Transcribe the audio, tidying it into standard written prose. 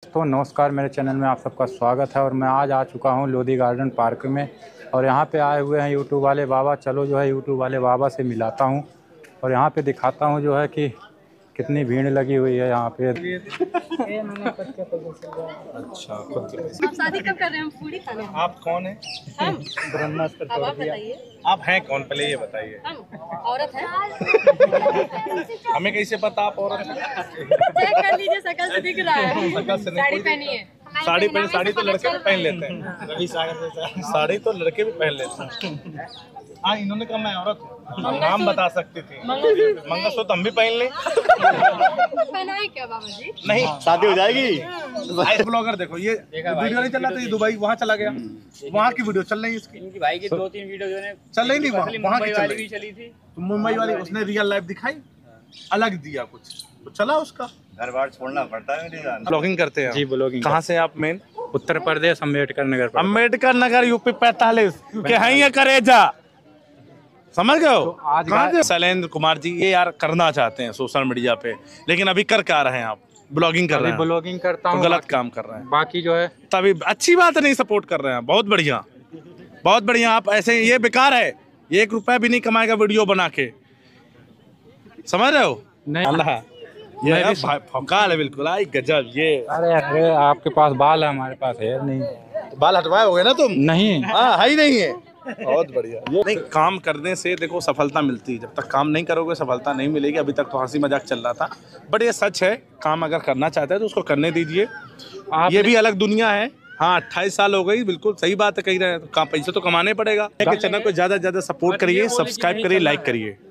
दोस्तों नमस्कार, मेरे चैनल में आप सबका स्वागत है। और मैं आज आ चुका हूं लोधी गार्डन पार्क में और यहां पे आए हुए हैं यूट्यूब वाले बाबा। चलो जो है यूट्यूब वाले बाबा से मिलाता हूं और यहां पे दिखाता हूं जो है कि कितनी भीड़ लगी हुई है यहाँ पे। अच्छा, आप शादी कब कर रहे हैं? हम पूरी खाने हैं। आप कौन है? हम अब आप बताइए। आप हैं कौन, पहले ये बताइए। हम औरत हैं। हमें कैसे पता आप औरत हैं? चेक कर लीजिए, शकल से दिख रहा है। शकल से नहीं, साड़ी पहनी है। साड़ी तो लड़के भी पहन लेते हैं। रवि सागर जैसा साड़ी तो लड़के भी पहन लेते हैं। हाँ, इन्होंने कहा मैं औरत हूँ, नाम बता सकती थी। मंगलसूत्र हम भी पहन लें। पहनाए क्या बाबा जी? नहीं, शादी हो जाएगी। ब्लॉगर देखो, ये वीडियो नहीं चल रहा था, ये दुबई वहाँ चला गया। वहाँ की वीडियो चल रही है इसकी। इनकी भाई की 2-3 वीडियो जो है चल रही नहीं, वहाँ की चल रही चली थी। तो मुंबई वाली उसने रियल लाइफ दिखाई, अलग दिया कुछ तो चला उसका। घर बार छोड़ना पड़ता है मेरी जान। ब्लॉगिंग करते हैं जी ब्लॉगिंग। कहाँ से आप? मेन उत्तर प्रदेश अम्बेडकर नगर। अम्बेडकर नगर यूपी 45 के हैं ये करेजा, समझ गए हो? तो आज कहाँ से? शैलेंद्र कुमार जी ये यार करना चाहते हैं सोशल मीडिया पे, लेकिन अभी कर क्या रहे हैं आप? ब्लॉगिंग कर रहे हैं। ब्लॉगिंग करता तो हूँ, गलत काम कर रहे हैं। बाकी जो है तभी अच्छी बात नहीं सपोर्ट कर रहे हैं। बहुत बढ़िया, बहुत बढ़िया। आप ऐसे, ये बेकार है, 1 रुपया भी नहीं कमाएगा वीडियो बना के, समझ रहे हो? नहीं। अल्लाह ये भौकाल है बिल्कुल। आई गजब ये। अरे आपके पास बाल है, हमारे पास हेयर नहीं। बाल हटवाए हो गए ना तुम? नहीं। हाँ, है ही नहीं है। बहुत बढ़िया। नहीं, काम करने से देखो सफलता मिलती है। जब तक काम नहीं करोगे सफलता नहीं मिलेगी। अभी तक तो हंसी मजाक चल रहा था, बट ये सच है। काम अगर करना चाहते हैं तो उसको करने दीजिए। ये भी अलग दुनिया है। हाँ, 28 साल हो गई, बिल्कुल सही बात है, कही रहे हैं। पैसे तो कमाने पड़ेगा। चैनल को ज्यादा से ज्यादा सपोर्ट करिए, सब्सक्राइब करिए, लाइक करिए।